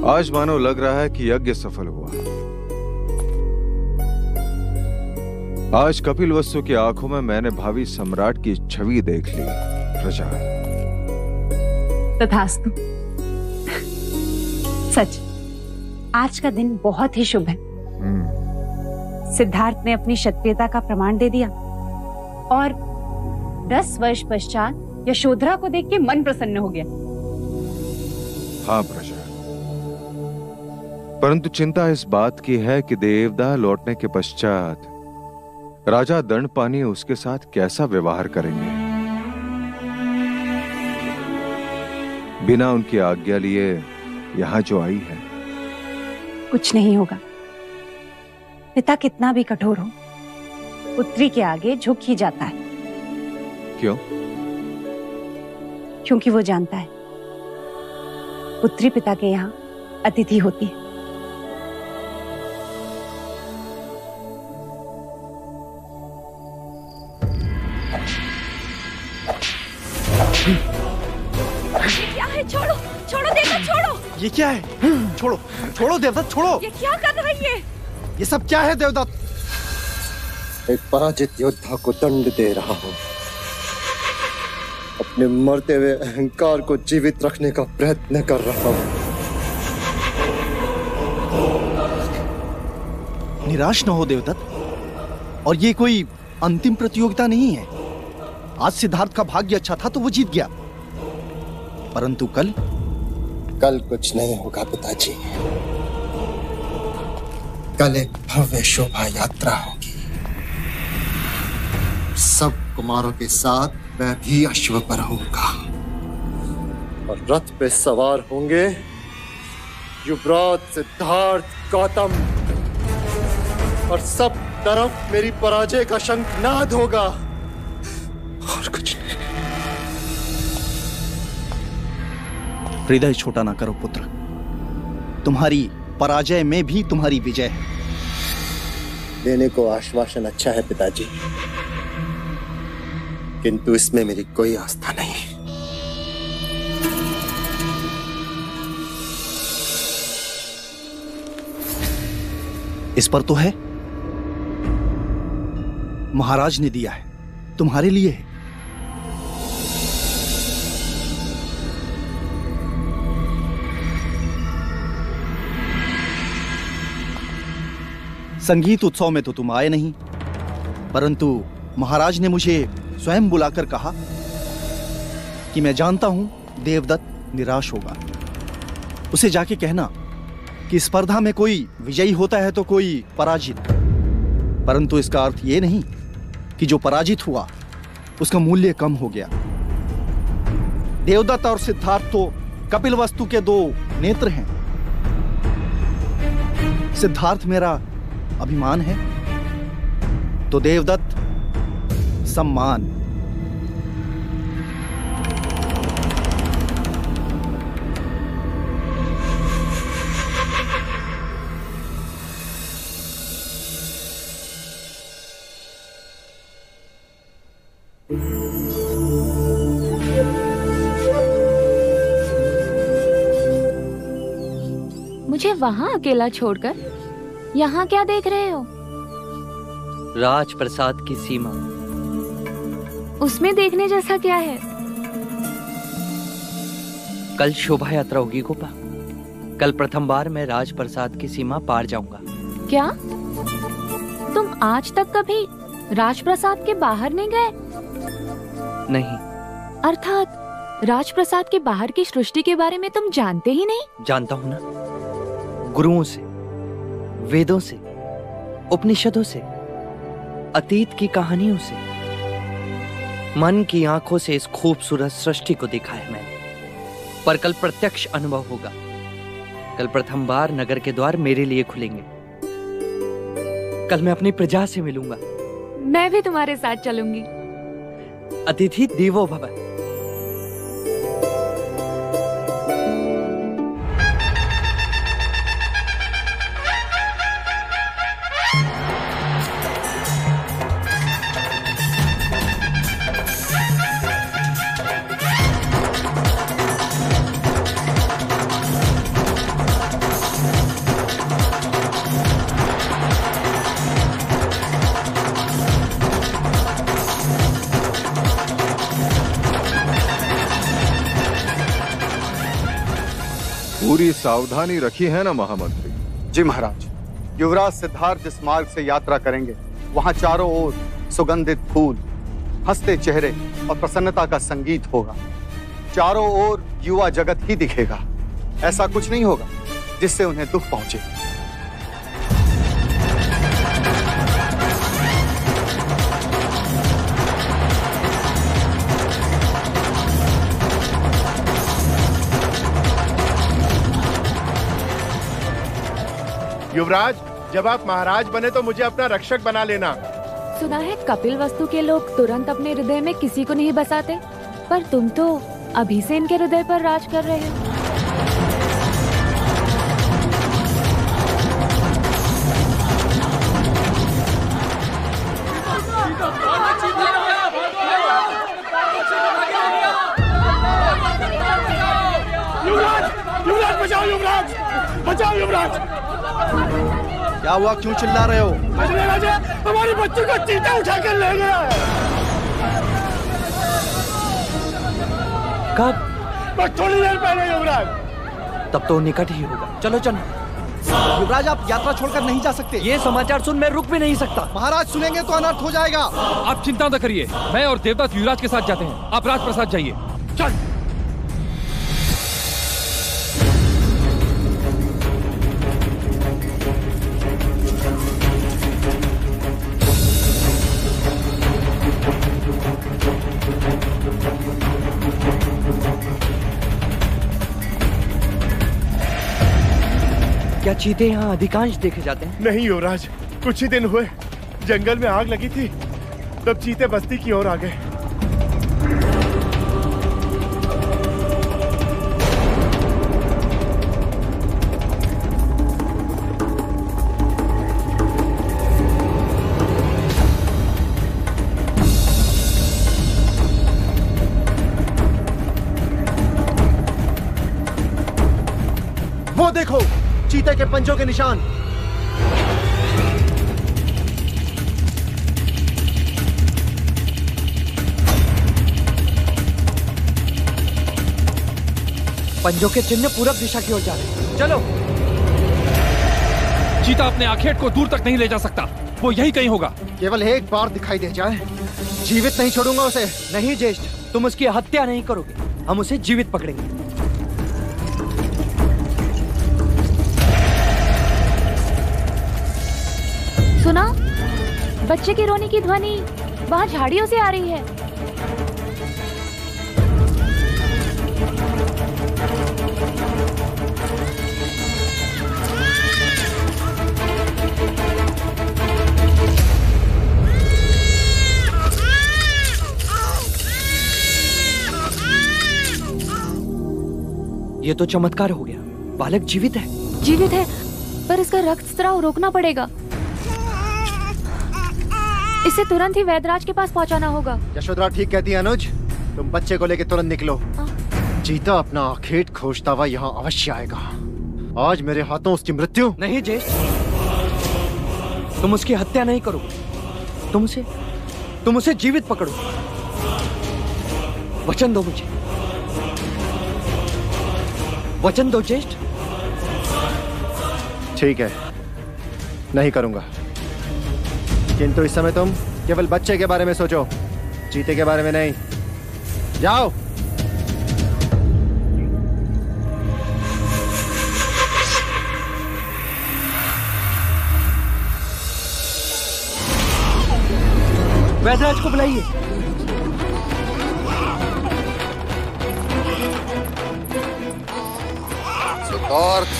आज मानो लग रहा है कि यज्ञ सफल हुआ। आज कपिलवस्तु की आंखों में मैंने भावी सम्राट की छवि देख ली। प्रजा तथास्तु। सच, आज का दिन बहुत ही शुभ है। सिद्धार्थ ने अपनी क्षत्रियता का प्रमाण दे दिया और 10 वर्ष पश्चात यशोधरा को देख के मन प्रसन्न हो गया। हाँ प्रजा, परंतु चिंता इस बात की है कि देवदा लौटने के पश्चात राजा दंडपानी उसके साथ कैसा व्यवहार करेंगे। बिना उनकी आज्ञा लिए यहां जो आई है। कुछ नहीं होगा। पिता कितना भी कठोर हो, पुत्री के आगे झुक ही जाता है। क्यों? क्योंकि वो जानता है पुत्री पिता के यहाँ अतिथि होती है। ये क्या है? छोड़ो, छोड़ो देवता, छोड़ो। ये क्या है? छोड़ो, छोड़ो देवदत्त, छोड़ो। ये क्या कर रहा है ये सब क्या है देवदत्त? एक पराजित योद्धा को दंड दे रहा हूं। अपने मरते हुए अहंकार को जीवित रखने का प्रयत्न कर रहा हूं। निराश न हो देवदत्त, और ये कोई अंतिम प्रतियोगिता नहीं है। आज सिद्धार्थ का भाग्य अच्छा था तो वो जीत गया, परंतु कल कुछ नहीं होगा पिताजी। कल एक भव्य शोभा यात्रा होगी। सब कुमारों के साथ मैं भी अश्व पर होऊंगा और रथ पे सवार होंगे युवराज सिद्धार्थ गौतम, और सब तरफ मेरी पराजय का शंखनाद होगा और कुछ नहीं। हृदय छोटा ना करो पुत्र, तुम्हारी पराजय में भी तुम्हारी विजय है। देने को आश्वासन अच्छा है पिताजी, किंतु इसमें मेरी कोई आस्था नहीं। इस पर तो है, महाराज ने दिया है, तुम्हारे लिए है। संगीत उत्सव में तो तुम आए नहीं, परंतु महाराज ने मुझे स्वयं बुलाकर कहा कि मैं जानता हूं देवदत्त निराश होगा। उसे जाके कहना कि स्पर्धा में कोई विजयी होता है तो कोई पराजित, परंतु इसका अर्थ यह नहीं कि जो पराजित हुआ उसका मूल्य कम हो गया। देवदत्त और सिद्धार्थ तो कपिलवस्तु के दो नेत्र हैं। सिद्धार्थ मेरा अभिमान है तो देवदत्त सम्मान। मुझे वहाँ अकेला छोड़कर यहाँ क्या देख रहे हो? राजप्रसाद की सीमा। उसमें देखने जैसा क्या है? कल शोभा यात्रा होगी गोपा। कल प्रथम बार मैं राजप्रसाद की सीमा पार जाऊंगा। क्या तुम आज तक कभी राजप्रसाद के बाहर नहीं गए? नहीं। अर्थात राजप्रसाद के बाहर की सृष्टि के बारे में तुम जानते ही नहीं? जानता हूं ना, गुरुओं से, वेदों से, उपनिषदों से, अतीत की कहानियों से, मन की आंखों से इस खूबसूरत सृष्टि को देखा है मैंने। पर कल प्रत्यक्ष अनुभव होगा। कल प्रथम बार नगर के द्वार मेरे लिए खुलेंगे। कल मैं अपनी प्रजा से मिलूंगा। मैं भी तुम्हारे साथ चलूंगी। अतिथि देवो भव। पूरी सावधानी रखी है ना महामंत्री? जी महाराज। युवराज सिद्धार्थ जिस मार्ग से यात्रा करेंगे वहां चारों ओर सुगंधित फूल, हंसते चेहरे और प्रसन्नता का संगीत होगा। चारों ओर युवा जगत ही दिखेगा। ऐसा कुछ नहीं होगा जिससे उन्हें दुख पहुंचे। युवराज, जब आप महाराज बने तो मुझे अपना रक्षक बना लेना। सुना है कपिल वस्तु के लोग तुरंत अपने हृदय में किसी को नहीं बसाते, पर तुम तो अभी से इनके हृदय पर राज कर रहे हो। युवराज, युवराज बचाओ, युवराज बचाओ, युवराज। क्या हुआ, क्यों चिल्ला रहे हो? अजय राजा हमारी बच्ची को चीता उठा कर ले गया है। कब? बस थोड़ी देर पहले युवराज। तब तो निकट ही होगा। चलो चलो। युवराज, आप यात्रा छोड़कर नहीं जा सकते। ये समाचार सुन मैं रुक भी नहीं सकता। महाराज सुनेंगे तो अनर्थ हो जाएगा। आप चिंता न करिए, मैं और देवदत्त युवराज के साथ जाते हैं। आप राजप्रसाद जाइए। चल। क्या चीते यहाँ अधिकांश देखे जाते हैं? नहीं युवराज, कुछ ही दिन हुए जंगल में आग लगी थी, तब चीते बस्ती की ओर आ गए। वो देखो, चीते के पंजों के निशान। पंजों के चिन्ह पूरब दिशा की ओर जा रहे हैं। चलो। चीता अपने आखेट को दूर तक नहीं ले जा सकता, वो यही कहीं होगा। केवल एक बार दिखाई दे जाए, जीवित नहीं छोड़ूंगा उसे। नहीं ज्येष्ठ, तुम उसकी हत्या नहीं करोगे, हम उसे जीवित पकड़ेंगे। सुना, बच्चे की रोने की ध्वनि वहाँ झाड़ियों से आ रही है। ये तो चमत्कार हो गया, बालक जीवित है। जीवित है, पर इसका रक्तस्राव रोकना पड़ेगा। इसे तुरंत ही वैद्यराज के पास पहुंचाना होगा। यशोधरा ठीक कहती है अनुज, तुम बच्चे को लेकर तुरंत निकलो। चीता अपना आखेट खोजता हुआ यहाँ अवश्य आएगा। आज मेरे हाथों उसकी मृत्यु। नहीं ज्येष्ठ, तुम उसकी हत्या नहीं करोगे, तुम उसे जीवित पकड़ो। वचन दो मुझे, वचन दो ज्येष्ठ। ठीक है, नहीं करूंगा, किंतु इस समय तुम केवल बच्चे के बारे में सोचो, चीते के बारे में नहीं। जाओ। वैद्यराज को बुलाइए। सिद्धार्थ,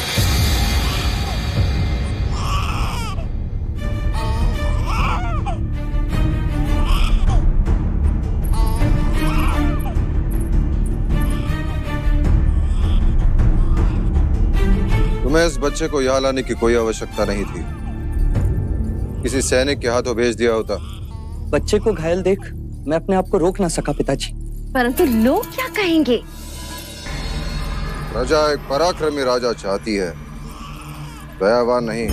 तुम्हें इस बच्चे को यहाँ लाने की कोई आवश्यकता नहीं थी। किसी सैनिक के हाथों भेज दिया होता। बच्चे को घायल देख मैं अपने आप को रोक ना सका पिताजी। परंतु लोग क्या कहेंगे? प्रजा एक पराक्रमी राजा चाहती है, दयावान नहीं।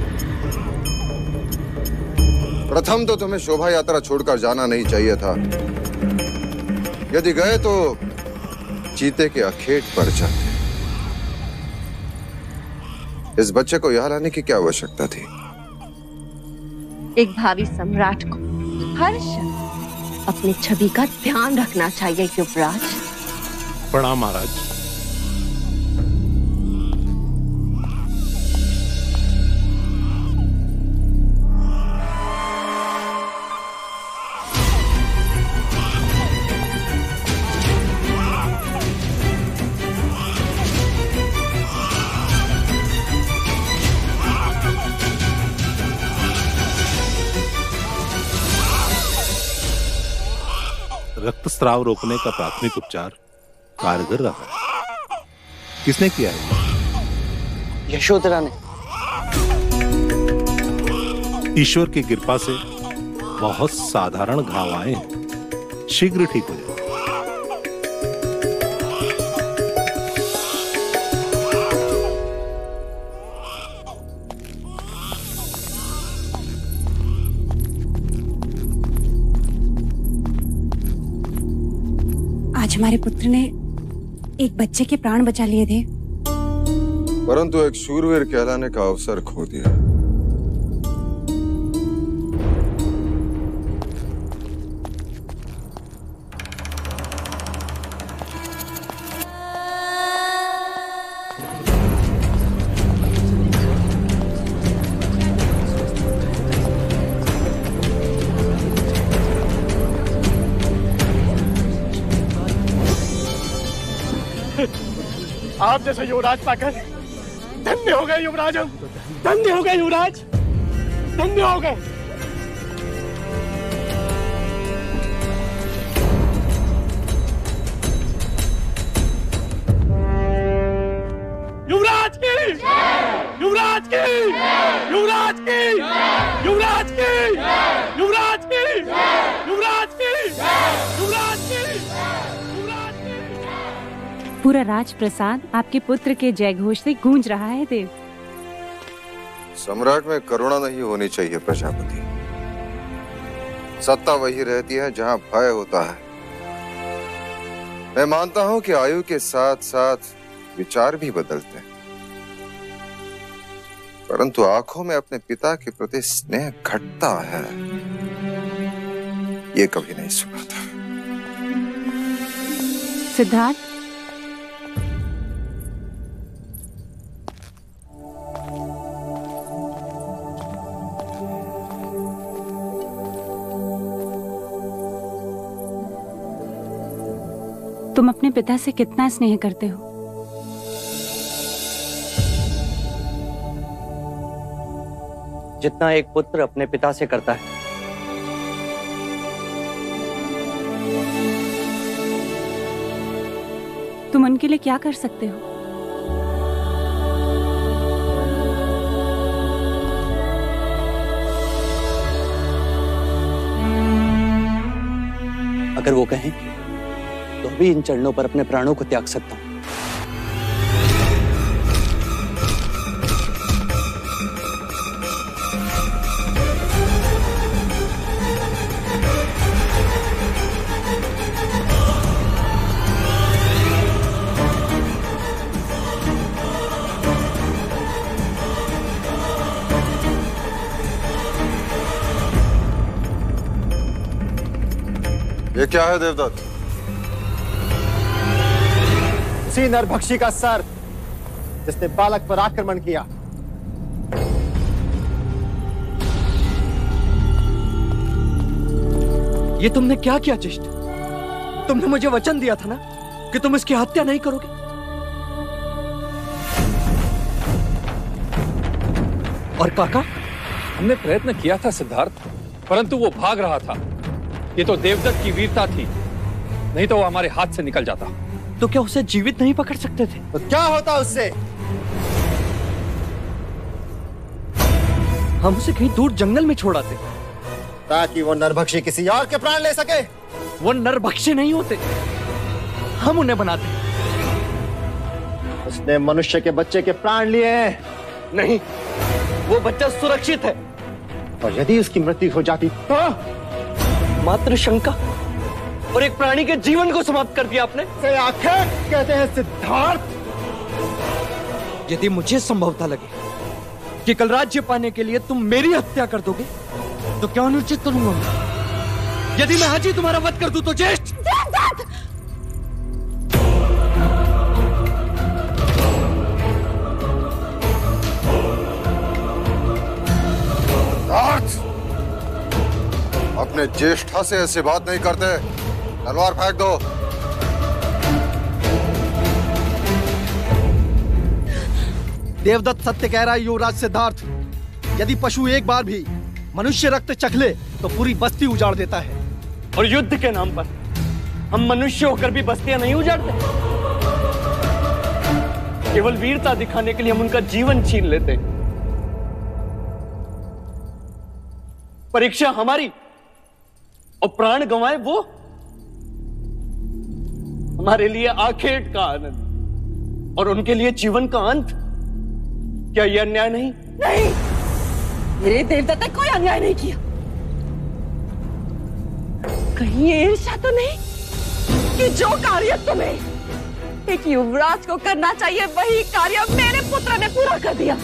प्रथम तो तुम्हें शोभा यात्रा छोड़कर जाना नहीं चाहिए था। यदि गए तो चीते के अखेट पर जाते। इस बच्चे को यहाँ लाने की क्या आवश्यकता थी? एक भावी सम्राट को हर शख्स अपनी छवि का ध्यान रखना चाहिए युवराज। प्रणाम महाराज। रक्तस्राव रोकने का प्राथमिक उपचार कारगर रहा है। किसने किया है? यशोधरा ने। ईश्वर की कृपा से बहुत साधारण घाव आए हैं, शीघ्र ठीक हो जाए। आज हमारे पुत्र ने एक बच्चे के प्राण बचा लिए थे, परंतु एक शूरवीर कहलाने का अवसर खो दिया। आप जैसा युवराज पाकर धन्य हो गए युवराज, हम धन्य हो गए युवराज, धन्य हो गए। युवराज की, युवराज की, युवराज की, युवराज की, युवराज की, युवराज की, युवराज की। पूरा राजप्रसाद आपके पुत्र के जयघोष से गूंज रहा है देव। सम्राट में करुणा नहीं होनी चाहिए प्रजापति। सत्ता वही रहती है जहां भय होता है। मैं मानता हूं कि आयु के साथ साथ विचार भी बदलते हैं, परंतु आंखों में अपने पिता के प्रति स्नेह घटता है, ये कभी नहीं सुना था। सिद्धार्थ, तुम अपने पिता से कितना स्नेह करते हो? जितना एक पुत्र अपने पिता से करता है। तुम उनके लिए क्या कर सकते हो? अगर वो कहें तो भी इन चरणों पर अपने प्राणों को त्याग सकता हूं। ये क्या है देवदत्त? उसी नरभक्षी का सर जिसने बालक पर आक्रमण किया। ये तुमने क्या किया चिष्ट? तुमने मुझे वचन दिया था ना कि तुम इसकी हत्या नहीं करोगे। और काका? हमने प्रयत्न किया था सिद्धार्थ, परंतु वो भाग रहा था। ये तो देवदत्त की वीरता थी, नहीं तो वो हमारे हाथ से निकल जाता। तो क्या उसे जीवित नहीं पकड़ सकते थे? तो क्या होता उससे? हम उसे कहीं दूर जंगल में छोड़ आते ताकि वो नरभक्षी किसी और के प्राण ले सके। वो नरभक्षी नहीं होते, हम उन्हें बनाते। उसने मनुष्य के बच्चे के प्राण लिए हैं। नहीं, वो बच्चा सुरक्षित है। और यदि उसकी मृत्यु हो जाती तो? मात्र शंका और एक प्राणी के जीवन को समाप्त कर दिया आपने। से आखिर कहते हैं सिद्धार्थ। यदि मुझे संभवता लगे कि कल राज्य पाने के लिए तुम मेरी हत्या कर दोगे, तो क्या अनुचित करूंगा मैं? यदि मैं आज ही तुम्हारा वध कर दूं तो ज्येष्ठ। अपने ज्येष्ठा से ऐसी बात नहीं करते। तलवार फेंक दो। देवदत्त सत्य कह रहा है युवराज सिद्धार्थ। यदि पशु एक बार भी मनुष्य रक्त चख ले तो पूरी बस्ती उजाड़ देता है। और युद्ध के नाम पर हम मनुष्य होकर भी बस्तियां नहीं उजाड़ते। केवल वीरता दिखाने के लिए हम उनका जीवन छीन लेते। परीक्षा हमारी और प्राण गंवाए वो हमारे लिए आखेट का आनंद और उनके लिए जीवन का अंत। क्या यह अन्याय नहीं? नहीं, मेरे देवदत्त ने कोई अन्याय नहीं किया। कहीं ये ईर्ष्या तो नहीं कि जो कार्य तुम्हें एक युवराज को करना चाहिए वही कार्य मेरे पुत्र ने पूरा कर दिया।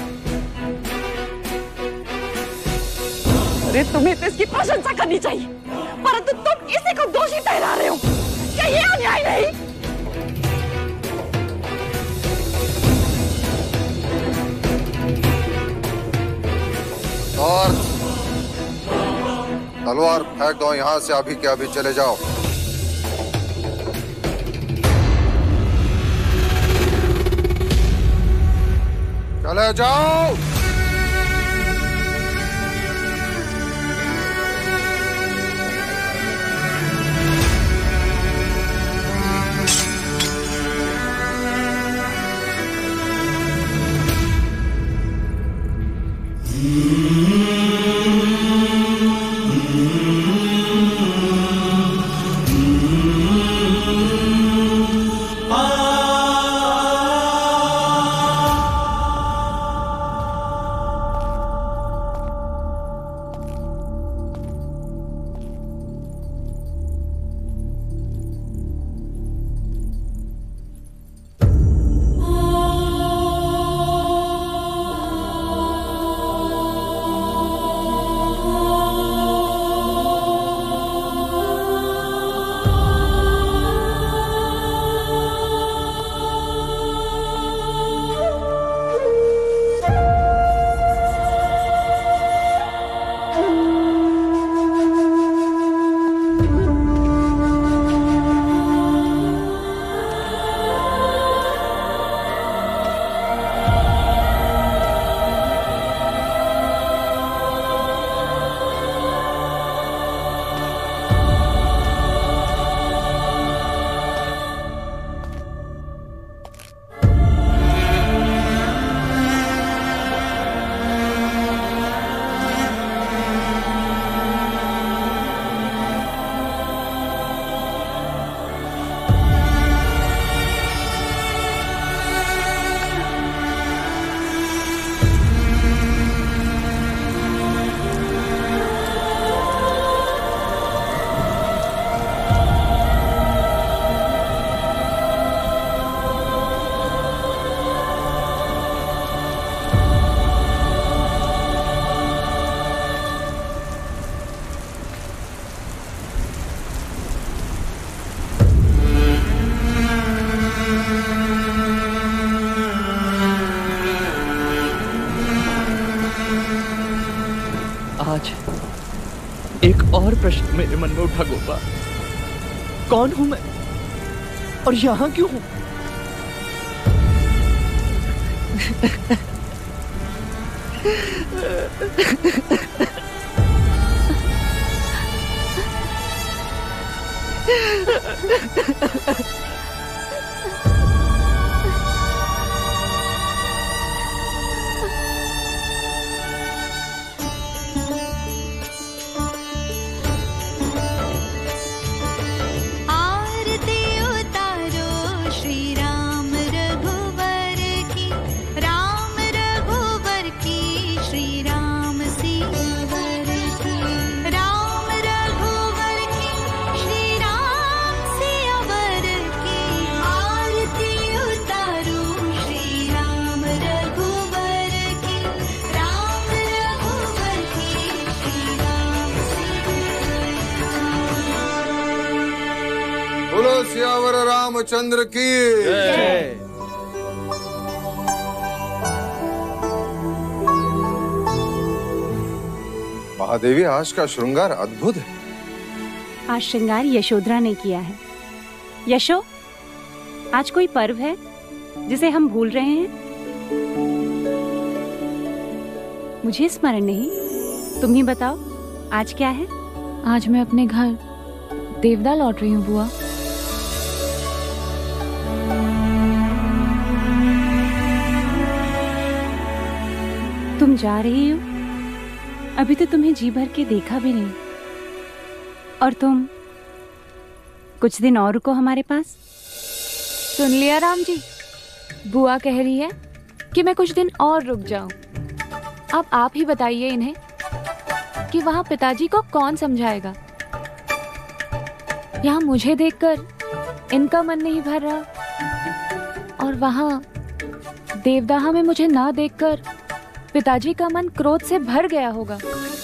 अरे तुम्हें तो इसकी प्रशंसा करनी चाहिए, परंतु तुम इसी को दोषी ठहरा रहे हो। क्या ये अन्याय नहीं? और तलवार फेंक दो यहां से, अभी के अभी चले जाओ। चले जाओ। आज एक और प्रश्न मेरे मन में उठा गोपा, कौन हूं मैं और यहां क्यों हूं? राम रघुवर की, श्री राम सियावर की। रामचंद्र की जय। महादेवी, आज का श्रृंगार अद्भुत है। आज श्रृंगार यशोधरा ने किया है। यशो, आज कोई पर्व है जिसे हम भूल रहे हैं? मुझे स्मरण नहीं, तुम ही बताओ आज क्या है? आज मैं अपने घर देवदा लौट रही हूँ बुआ। तुम जा रही हो? अभी तो तुम्हें जी भर के देखा भी नहीं। और तुम कुछ दिन और रुको हमारे पास। सुन लिया राम जी, बुआ कह रही है कि मैं कुछ दिन और रुक जाऊं। अब आप ही बताइए इन्हें कि वहां पिताजी को कौन समझाएगा। यहाँ मुझे देखकर इनका मन नहीं भर रहा, और वहां देवदाह में मुझे ना देखकर पिताजी का मन क्रोध से भर गया होगा।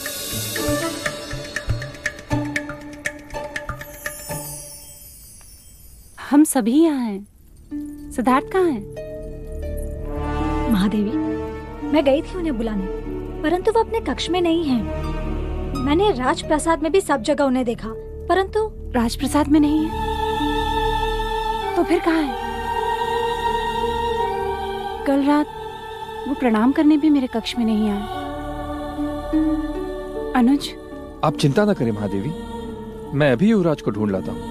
हम सभी यहाँ हैं। सिद्धार्थ कहाँ है? महादेवी, मैं गई थी उन्हें बुलाने, परंतु वो अपने कक्ष में नहीं हैं। मैंने राजप्रसाद में भी सब जगह उन्हें देखा, परंतु राजप्रसाद में नहीं है। तो फिर कहाँ है? कल रात वो प्रणाम करने भी मेरे कक्ष में नहीं आए। अनुज, आप चिंता न करें महादेवी, मैं अभी युवराज को ढूंढ लाता हूँ।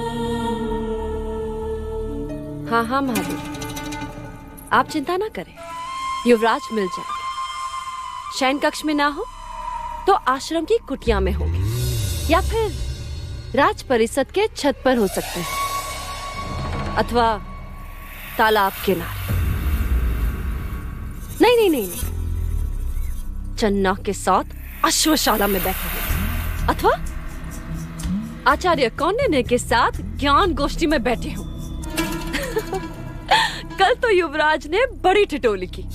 हाँ हाँ महादेवी, आप चिंता ना करें, युवराज मिल जाएंगे। शयन कक्ष में ना हो तो आश्रम की कुटिया में होंगे, या फिर राज परिषद के छत पर हो सकते हैं, अथवा तालाब किनारे। नहीं, चन्ना के साथ अश्वशाला में बैठे हैं, अथवा आचार्य कौंडिन्य के साथ ज्ञान गोष्ठी में बैठे हो। कल तो युवराज ने बड़ी ठिठोली की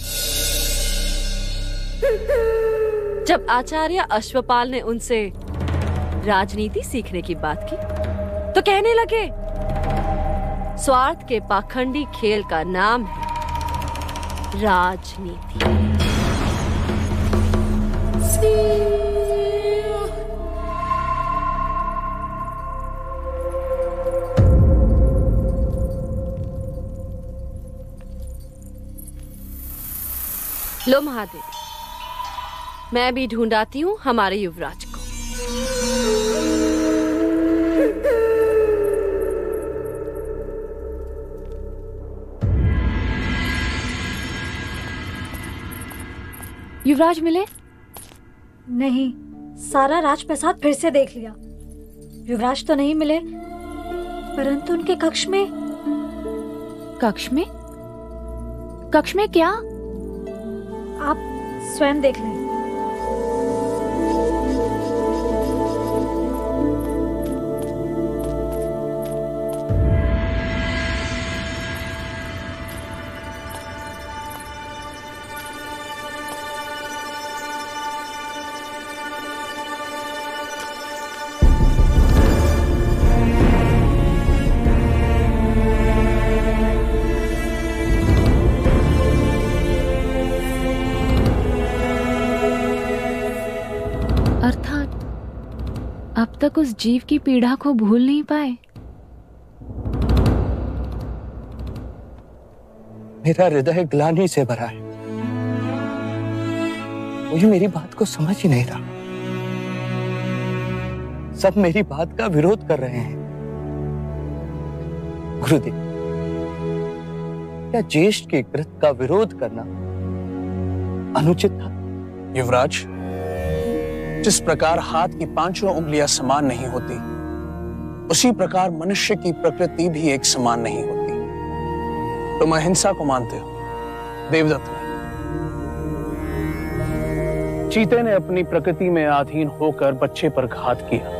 जब आचार्य अश्वपाल ने उनसे राजनीति सीखने की बात की, तो कहने लगे स्वार्थ के पाखंडी खेल का नाम है राजनीति। लो महादेव, मैं भी ढूंढाती हूँ हमारे युवराज को। युवराज मिले? नहीं, सारा राजप्रसाद फिर से देख लिया। युवराज तो नहीं मिले, परंतु उनके कक्ष में। कक्ष में? कक्ष में क्या? आप स्वयं देख लें। अब तक उस जीव की पीड़ा को भूल नहीं पाए। मेरा हृदय ग्लानि से भरा है। मुझे मेरी बात को समझ ही नहीं रहा। सब मेरी बात का विरोध कर रहे हैं। गुरुदेव, क्या ज्येष्ठ के कृत्य का विरोध करना अनुचित था? युवराज, जिस प्रकार हाथ की पांचों उंगलियां समान नहीं होती, उसी प्रकार मनुष्य की प्रकृति भी एक समान नहीं होती। तुम अहिंसा को मानते हो, देवदत्त ने। चीते ने अपनी प्रकृति में अधीन होकर बच्चे पर घात किया,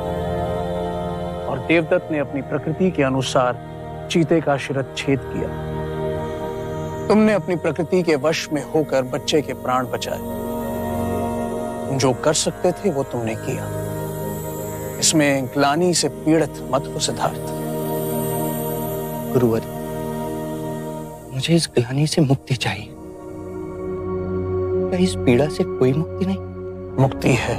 और देवदत्त ने अपनी प्रकृति के अनुसार चीते का शिरच्छेद किया। तुमने अपनी प्रकृति के वश में होकर बच्चे के प्राण बचाए। जो कर सकते थे वो तुमने किया। इसमें ग्लानि से पीड़ित मत हो सिद्धार्थ। गुरुवर, मुझे इस ग्लानि से मुक्ति चाहिए। क्या इस पीड़ा से कोई मुक्ति नहीं? मुक्ति है।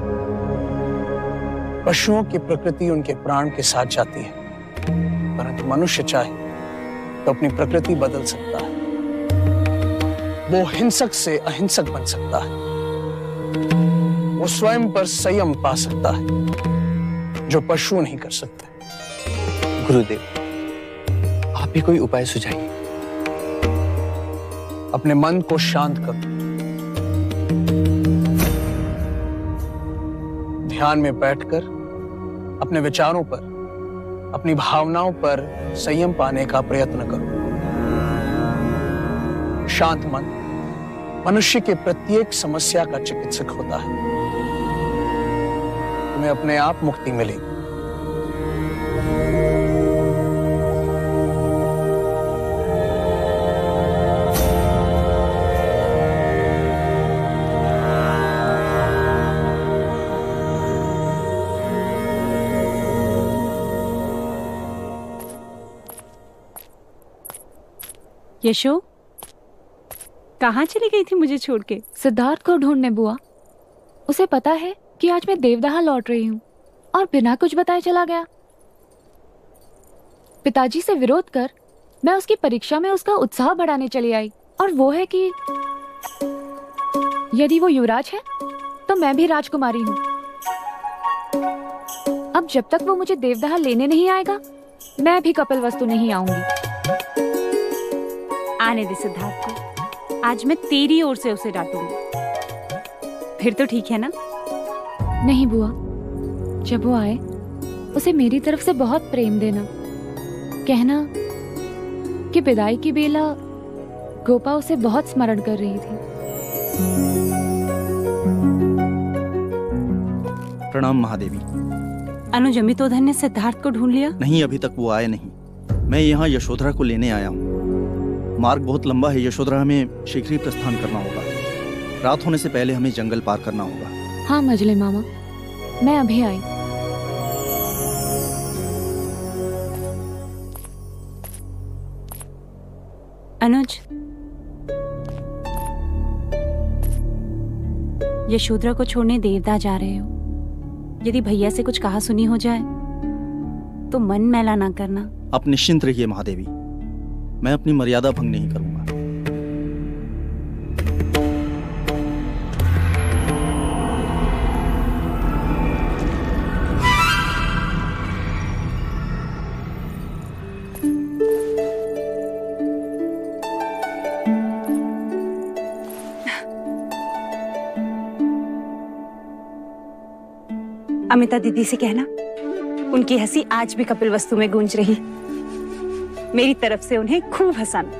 पशुओं की प्रकृति उनके प्राण के साथ जाती है, परंतु मनुष्य चाहे तो अपनी प्रकृति बदल सकता है। वो हिंसक से अहिंसक बन सकता है। वो स्वयं पर संयम पा सकता है, जो पशु नहीं कर सकते। गुरुदेव, आप ही कोई उपाय सुझाइए। अपने मन को शांत करो। ध्यान में बैठकर अपने विचारों पर, अपनी भावनाओं पर संयम पाने का प्रयत्न करो। शांत मन मनुष्य के प्रत्येक समस्या का चिकित्सक होता है। तुम्हें अपने आप मुक्ति मिलेगी। यशो, कहाँ चली गई थी मुझे छोड़ के? सिद्धार्थ को ढूंढने बुआ। उसे पता है कि आज मैं देवदाह लौट रही हूँ और बिना कुछ बताए चला गया। पिताजी से विरोध कर मैं उसकी परीक्षा में उसका उत्साह बढ़ाने चली आई, और वो है कि यदि वो युवराज है तो मैं भी राजकुमारी हूँ। अब जब तक वो मुझे देवदाह लेने नहीं आएगा, मैं भी कपिलवस्तु नहीं आऊंगी। आने दे सिद्धार्थ को, आज मैं तेरी ओर से उसे डांटूंगी। फिर तो ठीक है ना? नहीं बुआ, जब वो आए उसे मेरी तरफ से बहुत प्रेम देना। कहना कि विदाई की बेला गोपा उसे बहुत स्मरण कर रही थी। प्रणाम महादेवी। अनुज, अमितोधन ने सिद्धार्थ को ढूंढ लिया? नहीं, अभी तक वो आए नहीं। मैं यहाँ यशोधरा को लेने आया हूँ। मार्ग बहुत लंबा है। यशोधरा हमें शीघ्र ही प्रस्थान करना होगा। रात होने से पहले हमें जंगल पार करना होगा। हाँ मजले मामा, मैं अभी आई। अनुज, यशोधरा को छोड़ने देवदाह जा रहे हो। यदि भैया से कुछ कहा सुनी हो जाए तो मन मैला ना करना। आप निश्चिंत रहिए महादेवी, मैं अपनी मर्यादा भंग नहीं करूंगा। अमिता दीदी से कहना, उनकी हंसी आज भी कपिलवस्तु में गूंज रही। मेरी तरफ से उन्हें खूब हंसाना।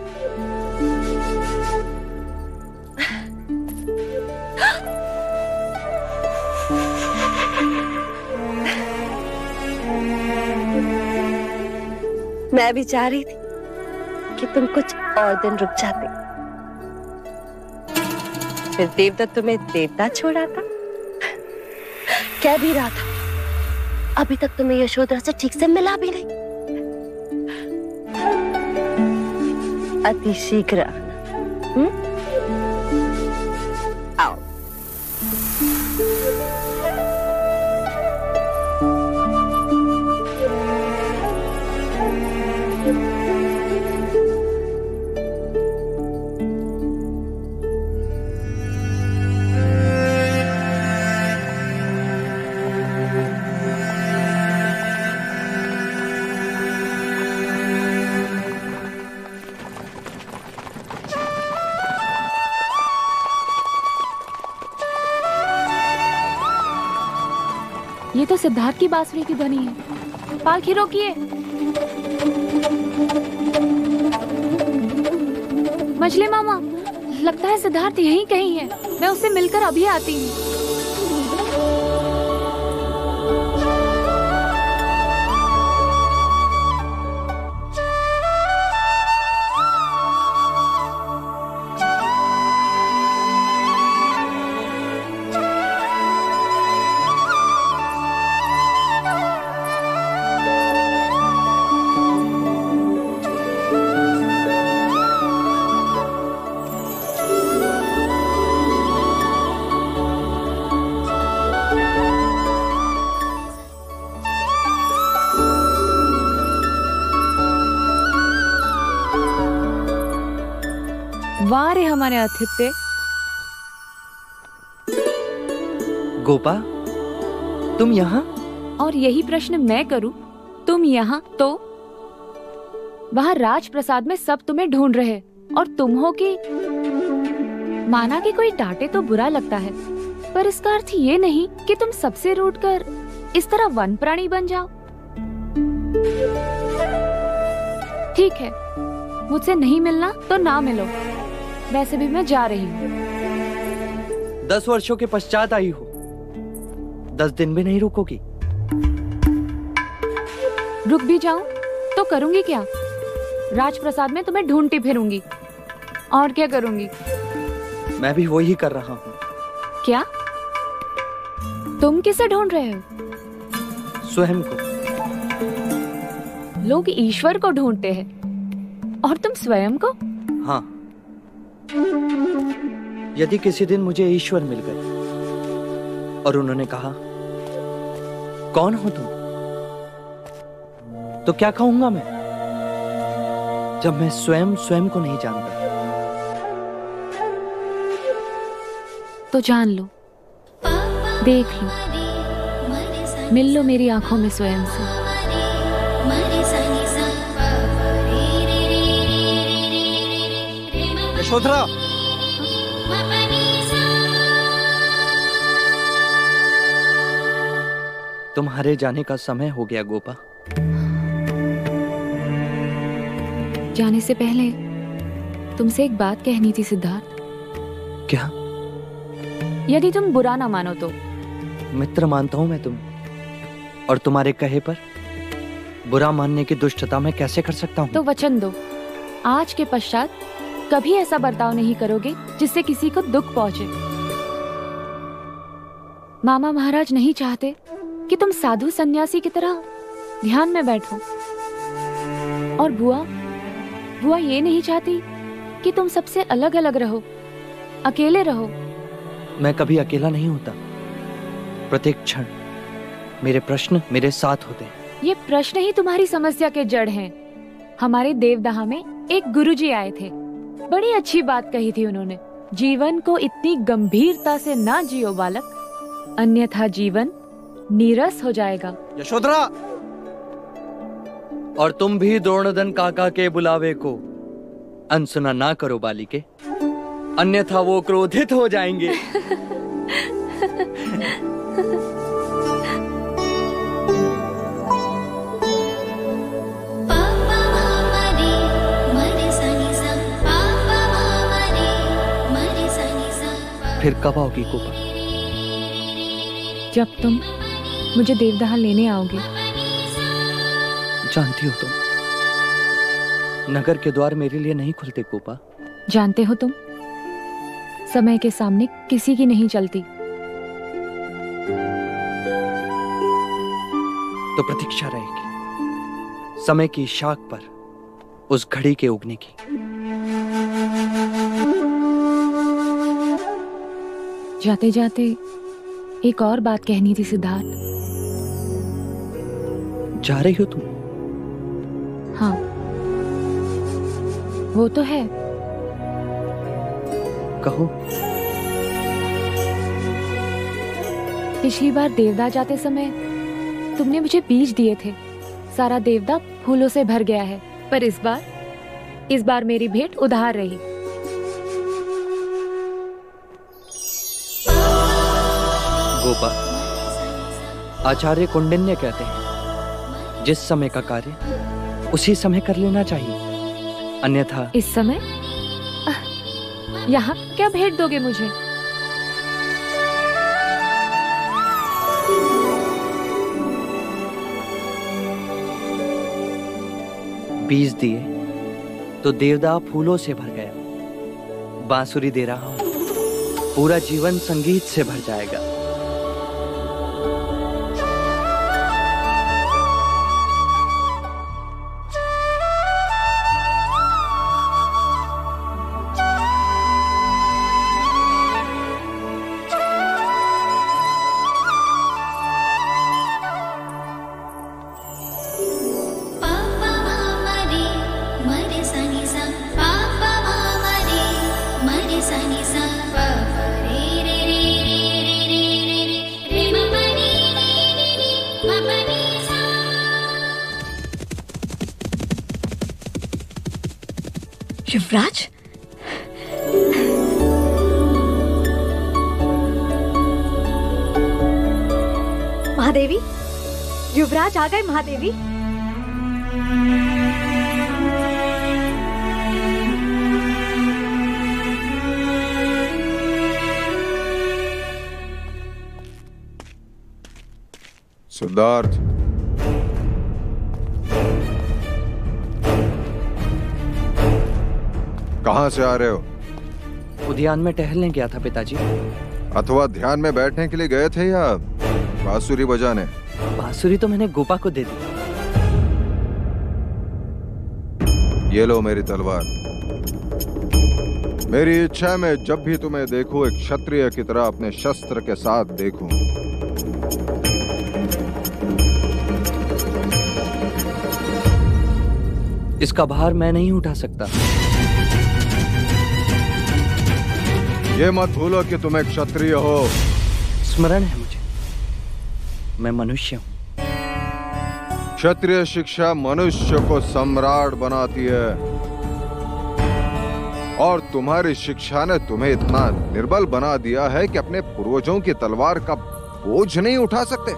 मैं भी चाह रही थी कि तुम कुछ और दिन रुक जाते, फिर देवदत्त तुम्हें देवता छोड़ा था। कह भी रहा था अभी तक तुम्हें यशोधरा से ठीक से मिला भी नहीं। अति शीघ्र आओ। ये तो सिद्धार्थ की बांसुरी की ध्वनि है। पालकी रोकिए। मछली मामा, लगता है सिद्धार्थ यहीं कहीं है। मैं उससे मिलकर अभी आती हूँ। वाह रे हमारे आतिथ्य। गोपा, तुम यहाँ? और यही प्रश्न मैं करूं, तुम यहाँ तो? वहाँ राजप्रसाद में सब तुम्हें ढूंढ रहे और तुम हो कि माना कि कोई डांटे तो बुरा लगता है, पर इसका अर्थ ये नहीं कि तुम सबसे रूठ कर इस तरह वन प्राणी बन जाओ। ठीक है, मुझसे नहीं मिलना तो ना मिलो, वैसे भी मैं जा रही हूँ। 10 वर्षों के पश्चात आई हो, 10 दिन भी नहीं रुकोगी? रुक भी जाऊं तो करूंगी क्या? राजप्रसाद में तुम्हें ढूंढती फिरूंगी, और क्या करूंगी? मैं भी वही कर रहा हूँ। क्या? तुम किसे ढूंढ रहे हो? स्वयं को। लोग ईश्वर को ढूंढते हैं और तुम स्वयं को? हाँ, यदि किसी दिन मुझे ईश्वर मिल गए और उन्होंने कहा, कौन हो तुम? तो क्या कहूंगा मैं, जब मैं स्वयं को नहीं जानता? तो जान लो, देख लो, मिल लो मेरी आंखों में स्वयं से। यशोधरा, तुम्हारे जाने का समय हो गया गोपा। जाने से पहले तुमसे एक बात कहनी थी सिद्धार्थ। क्या? यदि तुम बुरा ना मानो तो। मित्र मानता हूं मैं तुम, और तुम्हारे कहे पर बुरा मानने की दुष्टता मैं कैसे कर सकता हूं? तो वचन दो, आज के पश्चात कभी ऐसा बर्ताव नहीं करोगे जिससे किसी को दुख पहुंचे। मामा महाराज नहीं चाहते कि तुम साधु सन्यासी की तरह ध्यान में बैठो, और बुआ ये नहीं चाहती कि तुम सबसे अलग अलग रहो, अकेले रहो। मैं कभी अकेला नहीं होता। प्रत्येक क्षण मेरे प्रश्न मेरे साथ होते हैं। ये प्रश्न ही तुम्हारी समस्या के जड़ हैं। हमारे देवदाह में एक गुरुजी आए थे, बड़ी अच्छी बात कही थी उन्होंने। जीवन को इतनी गंभीरता से ना जियो बालक, अन्यथा जीवन नीरस हो जाएगा। यशोधरा, और तुम भी द्रोणोदन काका के बुलावे को अनसुना ना करो बालिके, अन्यथा वो क्रोधित हो जाएंगे। फिर कब आओगी गोपा? जब तुम मुझे देवदाह लेने आओगे। जानती हो तुम, नगर के द्वार मेरे लिए नहीं खुलते गोपा। जानते हो तुम, समय के सामने किसी की नहीं चलती। तो प्रतीक्षा रहेगी समय की शाख पर उस घड़ी के उगने की। जाते जाते एक और बात कहनी थी सिद्धार्थ। जा रही हो तुम? हाँ, वो तो है। कहो। पिछली बार देवदाह जाते समय तुमने मुझे बीज दिए थे। सारा देवदाह फूलों से भर गया है, पर इस बार मेरी भेंट उधार रही। गोपा, आचार्य कौंडिन्य कहते हैं, जिस समय का कार्य उसी समय कर लेना चाहिए, अन्यथा। इस समय यहाँ क्या भेंट दोगे मुझे? बीज दिए तो देवदाह फूलों से भर गया। बांसुरी दे रहा हूं, पूरा जीवन संगीत से भर जाएगा। युवराज, महादेवी, युवराज आ गए। महादेवी, सिद्धार्थ, कहां से आ रहे हो? उद्यान में टहलने गया था पिताजी। अथवा ध्यान में बैठने के लिए गए थे या बांसुरी बजाने? बांसुरी तो मैंने गोपा को दे दी। ये लो मेरी तलवार। मेरी इच्छा है मैं जब भी तुम्हें देखूं एक क्षत्रिय की तरह अपने शस्त्र के साथ देखूं। इसका भार मैं नहीं उठा सकता। ये मत भूलो कि तुम एक क्षत्रिय हो। स्मरण है मुझे, मैं मनुष्य हूं। क्षत्रिय शिक्षा मनुष्य को सम्राट बनाती है, और तुम्हारी शिक्षा ने तुम्हें इतना निर्बल बना दिया है कि अपने पूर्वजों की तलवार का बोझ नहीं उठा सकते।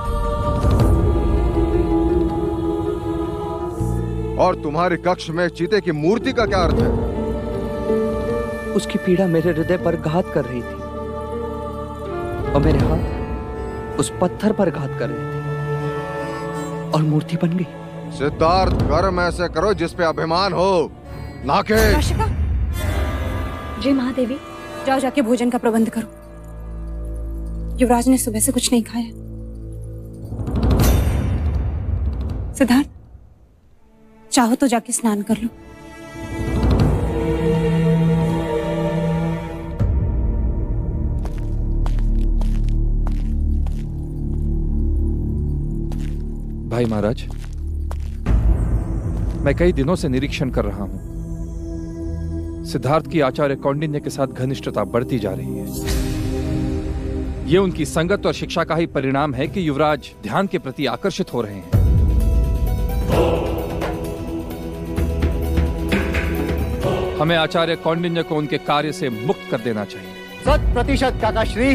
और तुम्हारे कक्ष में चीते की मूर्ति का क्या अर्थ है? उसकी पीड़ा मेरे हृदय पर घात कर रही थी, और मेरे हाथ उस पत्थर पर घात कर रहे थे, और मूर्ति बन गई। सिद्धार्थ, कर्म ऐसे करो जिस पे अभिमान हो, ना के। जी महादेवी। जाओ जाके भोजन का प्रबंध करो। युवराज ने सुबह से कुछ नहीं खाया। सिद्धार्थ, चाहो तो जाके स्नान कर लो। भाई महाराज, मैं कई दिनों से निरीक्षण कर रहा हूं। सिद्धार्थ की आचार्य कौंडिन्य के साथ घनिष्ठता बढ़ती जा रही है। ये उनकी संगत और शिक्षा का ही परिणाम है कि युवराज ध्यान के प्रति आकर्षित हो रहे हैं। हमें आचार्य कौंडिन्य को उनके कार्य से मुक्त कर देना चाहिए। 100% काकाश्री।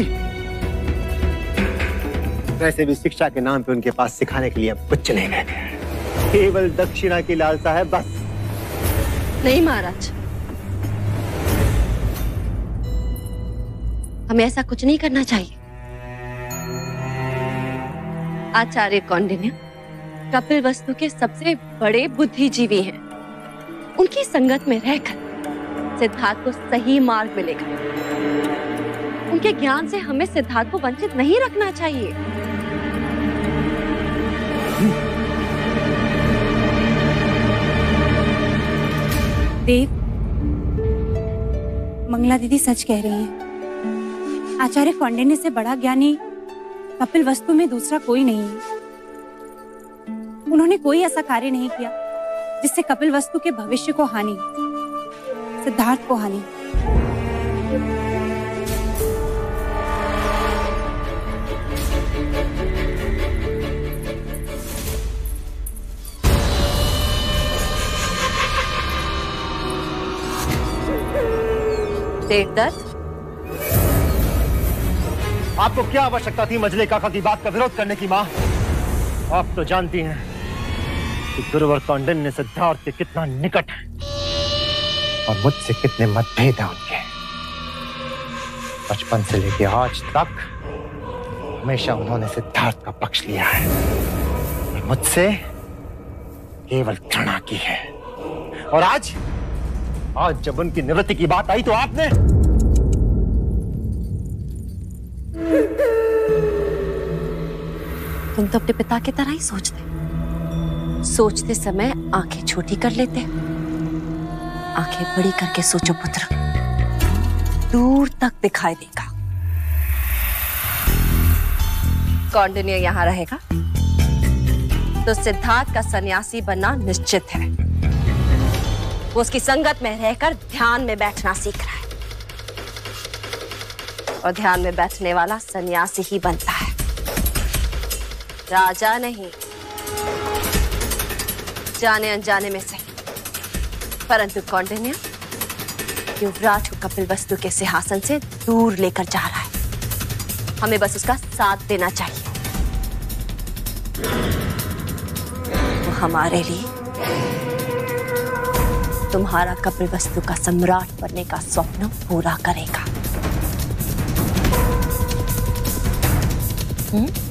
वैसे भी शिक्षा के नाम पे उनके पास सिखाने के लिए अब कुछ नहीं रह गया, केवल दक्षिणा की लालसा है बस। नहीं महाराज, हमें ऐसा कुछ नहीं करना चाहिए। आचार्य कौंडिन्य कपिलवस्तु के सबसे बड़े बुद्धिजीवी हैं। उनकी संगत में रहकर सिद्धार्थ को सही मार्ग मिलेगा। उनके ज्ञान से हमें सिद्धार्थ को वंचित नहीं रखना चाहिए। देव, मंगला दीदी सच कह रही हैं। आचार्य कौंडिन्य से बड़ा ज्ञानी कपिलवस्तु में दूसरा कोई नहीं है। उन्होंने कोई ऐसा कार्य नहीं किया जिससे कपिलवस्तु के भविष्य को हानि, सिद्धार्थ को हानि। देवदत्त, आपको क्या आवश्यकता थी मजले काका की बात का विरोध करने की? माँ, आप तो जानती हैं कि गुरुवर कौंडिन्य सिद्धार्थ के कितना निकट है और मुझसे कितने मतभेद हैं उनके। बचपन से लेकर आज तक हमेशा उन्होंने सिद्धार्थ का पक्ष लिया है और मुझसे केवल घृणा की है। और आज जब उनकी निवृत्ति की बात आई तो आपने तुम तो अपने पिता की तरह ही सोचते समय आंखें छोटी कर लेते। आंखें बड़ी करके सोचो पुत्र, दूर तक दिखाई देगा। कौंडिन्य यहाँ रहेगा तो सिद्धार्थ का सन्यासी बनना निश्चित है। वो उसकी संगत में रहकर ध्यान में बैठना सीख रहा है, और ध्यान में बैठने वाला सन्यासी ही बनता है, राजा नहीं। जाने अनजाने में सही, परंतु कौंडिन्य युवराज को कपिल वस्तु के सिंहासन से दूर लेकर जा रहा है। हमें बस उसका साथ देना चाहिए। वो हमारे लिए तुम्हारा कपिल वस्तु का सम्राट बनने का स्वप्न पूरा करेगा।